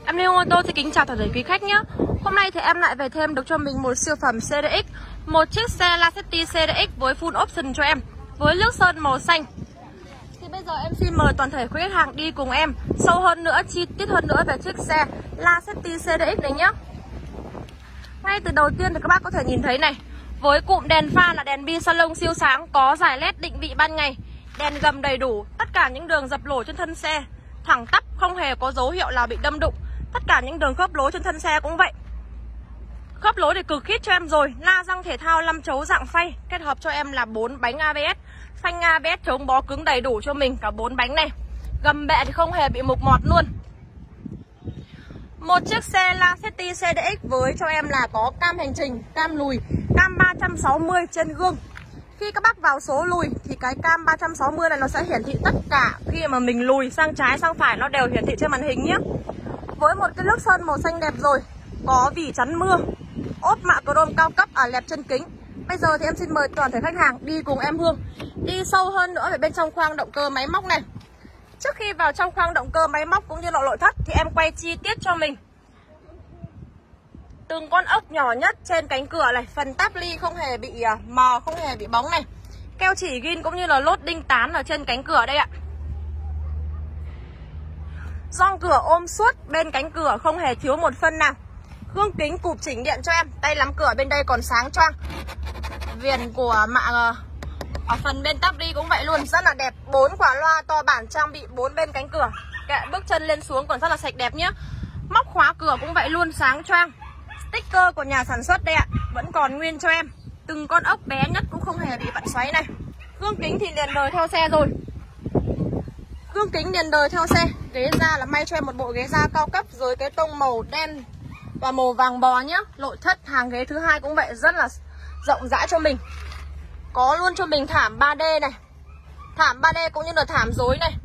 Em Liên Ô Tô xin kính chào toàn thể quý khách nhé. Hôm nay thì em lại về thêm được cho mình một siêu phẩm CDX, một chiếc xe Lacetti CDX với full option cho em, với lướt sơn màu xanh. Thì bây giờ em xin mời toàn thể quý khách hàng đi cùng em sâu hơn nữa, chi tiết hơn nữa về chiếc xe Lacetti CDX này nhé. Ngay từ đầu tiên thì các bác có thể nhìn thấy này, với cụm đèn pha là đèn bi salon siêu sáng, có dải led định vị ban ngày, đèn gầm đầy đủ, tất cả những đường dập lỗ trên thân xe thẳng tắp, không hề có dấu hiệu là bị đâm đụng. Tất cả những đường khớp lối trên thân xe cũng vậy. Khớp lối thì cực khít cho em rồi. La răng thể thao 5 chấu dạng phay, kết hợp cho em là 4 bánh ABS, phanh ABS chống bó cứng đầy đủ cho mình cả 4 bánh này. Gầm bệ thì không hề bị mục mọt luôn. Một chiếc xe Lacetti CDX với cho em là có cam hành trình, cam lùi, cam 360 trên gương. Khi các bác vào số lùi thì cái cam 360 này nó sẽ hiển thị tất cả. Khi mà mình lùi sang trái sang phải nó đều hiển thị trên màn hình nhé. Với một cái lướt sơn màu xanh đẹp rồi, có vỉ chắn mưa, ốp mạ chrome cao cấp ở lẹp chân kính. Bây giờ thì em xin mời toàn thể khách hàng đi cùng em Hương đi sâu hơn nữa về bên trong khoang động cơ máy móc này. Trước khi vào trong khoang động cơ máy móc cũng như là nội thất thì em quay chi tiết cho mình từng con ốc nhỏ nhất trên cánh cửa này, phần táp ly không hề bị mờ, không hề bị bóng này. Keo chỉ ghim cũng như là lốt đinh tán ở trên cánh cửa đây ạ. Gioăng cửa ôm suốt, bên cánh cửa không hề thiếu một phân nào. Gương kính cụp chỉnh điện cho em, tay nắm cửa bên đây còn sáng choang. Viền của mạ ở phần bên táp ly cũng vậy luôn, rất là đẹp. 4 quả loa to bản trang bị 4 bên cánh cửa. Kệ bước chân lên xuống còn rất là sạch đẹp nhé. Móc khóa cửa cũng vậy luôn, sáng choang. Sticker của nhà sản xuất đây ạ, vẫn còn nguyên cho em. Từng con ốc bé nhất cũng không hề bị vặn xoáy này. Gương kính thì liền đời theo xe rồi. Gương kính liền đời theo xe. Ghế da là may cho em một bộ ghế da cao cấp rồi cái tông màu đen và màu vàng bò nhá. Nội thất hàng ghế thứ hai cũng vậy, rất là rộng rãi cho mình. Có luôn cho mình thảm 3D này, thảm 3D cũng như là thảm rối này.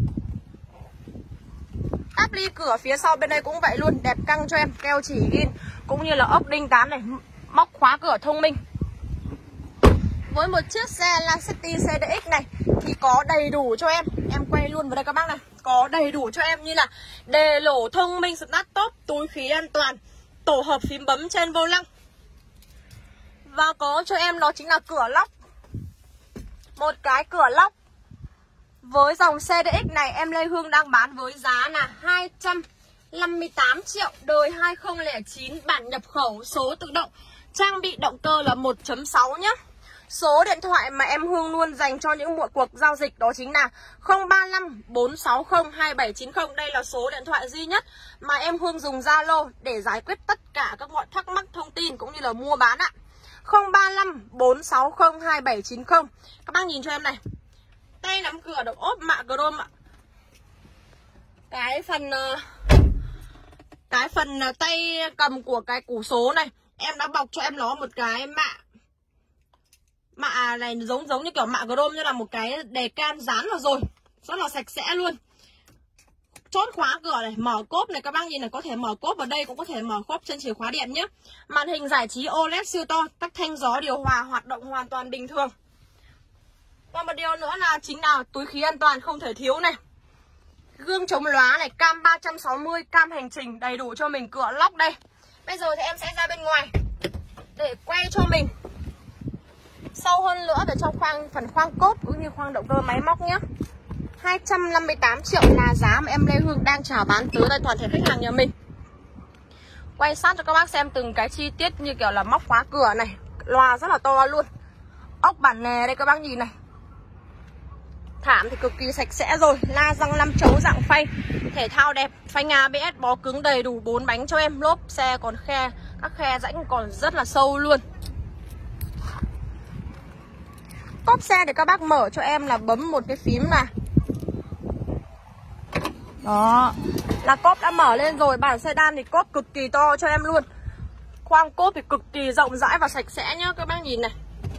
Táp ly cửa phía sau bên đây cũng vậy luôn, đẹp căng cho em, keo chỉ ghim cũng như là ốc đinh tán này, móc khóa cửa thông minh. Với một chiếc xe Lacetti CDX này thì có đầy đủ cho em quay luôn vào đây các bác này, có đầy đủ cho em như là đề lỗ thông minh start top, túi khí an toàn, tổ hợp phím bấm trên vô lăng. Và có cho em đó chính là cửa lóc. Một cái cửa lóc. Với dòng CDX này em Lê Hương đang bán với giá là 258 triệu, đời 2009, bản nhập khẩu, số tự động, trang bị động cơ là 1.6 nhá. Số điện thoại mà em Hương luôn dành cho những cuộc giao dịch đó chính là 035 460 2790. Đây là số điện thoại duy nhất mà em Hương dùng Zalo để giải quyết tất cả các mọi thắc mắc thông tin cũng như là mua bán ạ. 035 460 2790. Các bác nhìn cho em này, tay nắm cửa được ốp mạ chrome ạ. Cái phần tay cầm của cái củ số này em đã bọc cho em nó một cái mạ này giống như kiểu mạ chrome, như là một cái đề can dán vào rồi, rất là sạch sẽ luôn. Chốt khóa cửa này, mở cốp này, các bác nhìn này, có thể mở cốp vào đây, cũng có thể mở cốp trên chìa khóa điện nhé. Màn hình giải trí OLED siêu to, tắt thanh gió điều hòa hoạt động hoàn toàn bình thường. Và một điều nữa là chính là túi khí an toàn không thể thiếu này. Gương chống lóa này, cam 360, cam hành trình đầy đủ cho mình, cửa lóc đây. Bây giờ thì em sẽ ra bên ngoài để quay cho mình sâu hơn nữa về trong phần khoang cốp cũng như khoang động cơ máy móc nhé. 258 triệu là giá mà em Lê Hương đang chào bán tới đây toàn thể khách hàng nhà mình. Quay sát cho các bác xem từng cái chi tiết như kiểu là móc khóa cửa này, loa rất là to luôn. Ốc bản nè đây các bác nhìn này. Thảm thì cực kỳ sạch sẽ rồi, la răng 5 chấu dạng phay, thể thao đẹp, phanh ABS bó cứng đầy đủ 4 bánh cho em, lốp xe còn các khe rãnh còn rất là sâu luôn. Cốp xe để các bác mở cho em là bấm một cái phím này. Đó, là cốp đã mở lên rồi, bản sedan thì cốp cực kỳ to cho em luôn. Khoang cốp thì cực kỳ rộng rãi và sạch sẽ nhá, các bác nhìn này.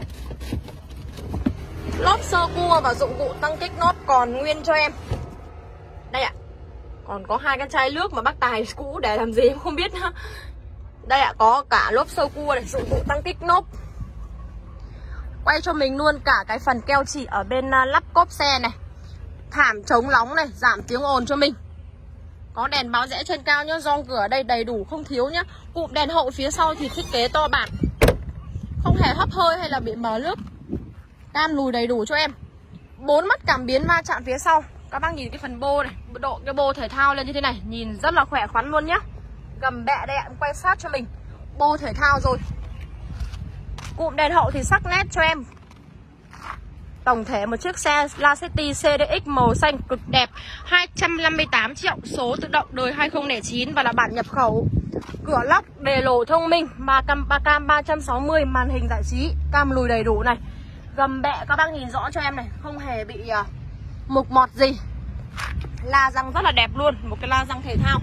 Lốp sơ cua và dụng cụ tăng kích nốt còn nguyên cho em. Đây ạ. Còn có 2 cái chai nước mà bác Tài cũ để làm gì không biết nữa. Đây ạ, có cả lốp sơ cua này, dụng cụ tăng kích nốt. Quay cho mình luôn cả cái phần keo chỉ ở bên lắp cốp xe này. Thảm chống nóng này, giảm tiếng ồn cho mình. Có đèn báo rẽ trên cao nhá, gioăng cửa ở đây đầy đủ không thiếu nhá. Cụm đèn hậu phía sau thì thiết kế to bản, không hề hấp hơi hay là bị mờ nước. Cam lùi đầy đủ cho em. 4 mắt cảm biến va chạm phía sau. Các bác nhìn cái phần bô này, độ cái bô thể thao lên như thế này, nhìn rất là khỏe khoắn luôn nhá. Gầm bẹ đây ạ, em quay sát cho mình. Bô thể thao rồi. Cụm đèn hậu thì sắc nét cho em. Tổng thể một chiếc xe LaCity CDX màu xanh cực đẹp, 258 triệu, số tự động, đời 2009 và là bản nhập khẩu. Cửa lóc, đề lổ thông minh, cam 360, màn hình giải trí, cam lùi đầy đủ này. Gầm bẹ các bác nhìn rõ cho em này, không hề bị mục mọt gì. La răng rất là đẹp luôn, một cái la răng thể thao.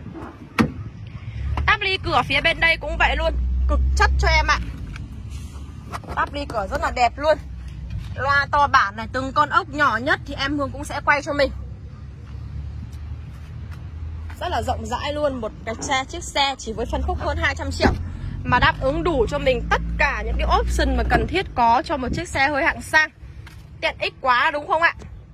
Táp ly cửa phía bên đây cũng vậy luôn, cực chất cho em ạ. Táp ly cửa rất là đẹp luôn. Loa to bản này, từng con ốc nhỏ nhất thì em Hương cũng sẽ quay cho mình. Rất là rộng rãi luôn, một cái chiếc xe chỉ với phân khúc hơn 200 triệu mà đáp ứng đủ cho mình tất cả những cái option mà cần thiết có cho một chiếc xe hơi hạng sang. Tiện ích quá đúng không ạ?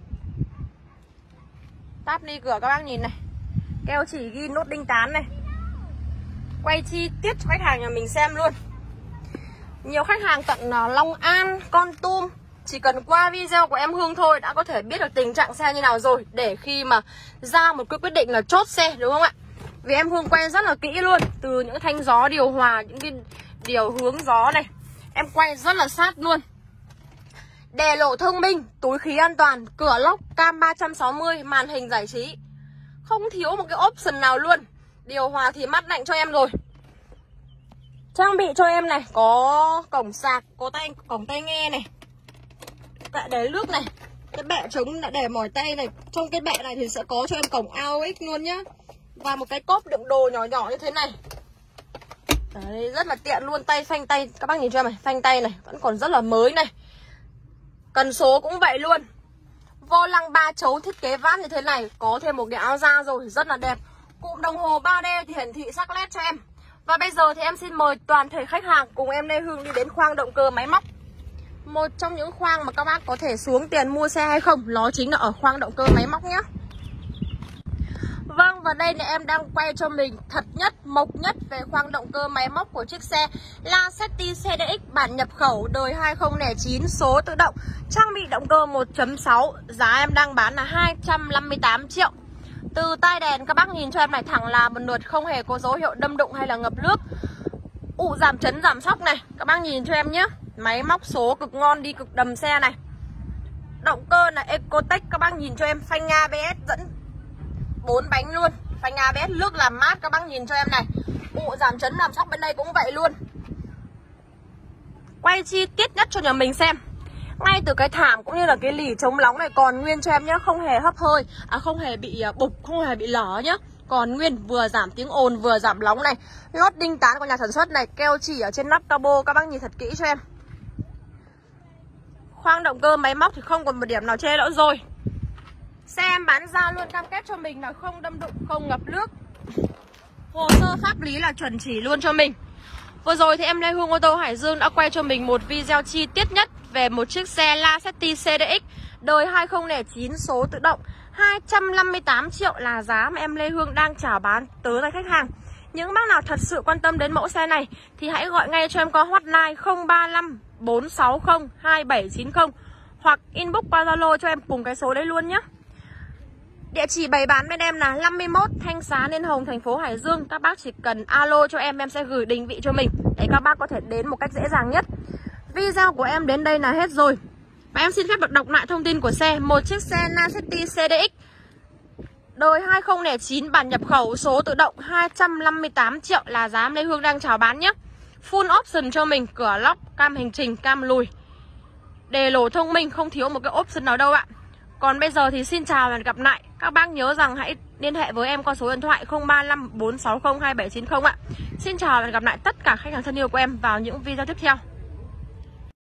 Táp ly cửa các bác nhìn này, keo chỉ ghi nốt đinh tán này. Quay chi tiết cho khách hàng nhà mình xem luôn. Nhiều khách hàng tận Long An, Kon Tum chỉ cần qua video của em Hương thôi đã có thể biết được tình trạng xe như nào rồi, để khi mà ra một cái quyết định là chốt xe, đúng không ạ? Vì em Hương quay rất là kỹ luôn, từ những thanh gió điều hòa, những cái điều hướng gió này, em quay rất là sát luôn. Đè lộ thông minh, túi khí an toàn, cửa lóc, cam 360, màn hình giải trí, không thiếu một cái option nào luôn. Điều hòa thì mát lạnh cho em rồi. Trang bị cho em này, có cổng sạc, có cổng tai nghe này, bẹ để nước này, cái bẹ chống để mỏi tay này. Trong cái bẹ này thì sẽ có cho em cổng AUX luôn nhá. Và một cái cốp đựng đồ nhỏ nhỏ như thế này. Đấy, rất là tiện luôn. Tay phanh tay, các bác nhìn cho em này, phanh tay này vẫn còn rất là mới này. Cần số cũng vậy luôn. Vô lăng 3 chấu thiết kế vát như thế này, có thêm một cái áo da rồi, rất là đẹp. Cụm đồng hồ 3D thì hiển thị sắc nét cho em. Và bây giờ thì em xin mời toàn thể khách hàng cùng em Lê Hương đi đến khoang động cơ máy móc. Một trong những khoang mà các bác có thể xuống tiền mua xe hay không, nó chính là ở khoang động cơ máy móc nhé. Vâng, và đây là em đang quay cho mình thật nhất, mộc nhất về khoang động cơ máy móc của chiếc xe LaCity CDX bản nhập khẩu, đời 2009, số tự động, trang bị động cơ 1.6. Giá em đang bán là 258 triệu. Từ tai đèn các bác nhìn cho em này, thẳng là một lượt, không hề có dấu hiệu đâm đụng hay là ngập nước. Ụ giảm chấn giảm sóc này, các bác nhìn cho em nhé. Máy móc số cực ngon, đi cực đầm xe này. Động cơ là Ecotech, các bác nhìn cho em. Phanh ABS dẫn 4 bánh luôn, phanh ABS nước làm mát, các bác nhìn cho em này. Ụ giảm chấn giảm sóc bên đây cũng vậy luôn. Quay chi tiết nhất cho nhà mình xem. Ngay từ cái thảm cũng như là cái lì chống nóng này còn nguyên cho em nhé, không hề hấp hơi, không hề bị bục, không hề bị lở nhá. Còn nguyên, vừa giảm tiếng ồn vừa giảm nóng này. Lót đinh tán của nhà sản xuất này, keo chỉ ở trên nắp cabo, các bác nhìn thật kỹ cho em. Khoang động cơ máy móc thì không còn một điểm nào chê nữa rồi. Xe em bán ra luôn cam kết cho mình là không đâm đụng, không ngập nước. Hồ sơ pháp lý là chuẩn chỉ luôn cho mình. Vừa rồi thì em Lê Hương ô tô Hải Dương đã quay cho mình một video chi tiết nhất về một chiếc xe LaCity CDX đời 2009, số tự động, 258 triệu là giá mà em Lê Hương đang chào bán tới tay khách hàng. Những bác nào thật sự quan tâm đến mẫu xe này thì hãy gọi ngay cho em qua hotline 035 460 2790 hoặc inbox qua Zalo cho em cùng cái số đấy luôn nhé. Địa chỉ bày bán bên em là 51 Thanh Xá Liên Hồng, thành phố Hải Dương. Các bác chỉ cần alo cho em sẽ gửi định vị cho mình để các bác có thể đến một cách dễ dàng nhất. Video của em đến đây là hết rồi. Và em xin phép được đọc lại thông tin của xe. Một chiếc xe LaCity CDX đời 2009, bản nhập khẩu, số tự động, 258 triệu là giá Lê Hương đang chào bán nhé. Full option cho mình, cửa lóc, cam hành trình, cam lùi, đề lổ thông minh, không thiếu một cái option nào đâu ạ. Còn bây giờ thì xin chào và hẹn gặp lại. Các bác nhớ rằng hãy liên hệ với em qua số điện thoại 035 460 2790 ạ. Xin chào và hẹn gặp lại tất cả khách hàng thân yêu của em vào những video tiếp theo.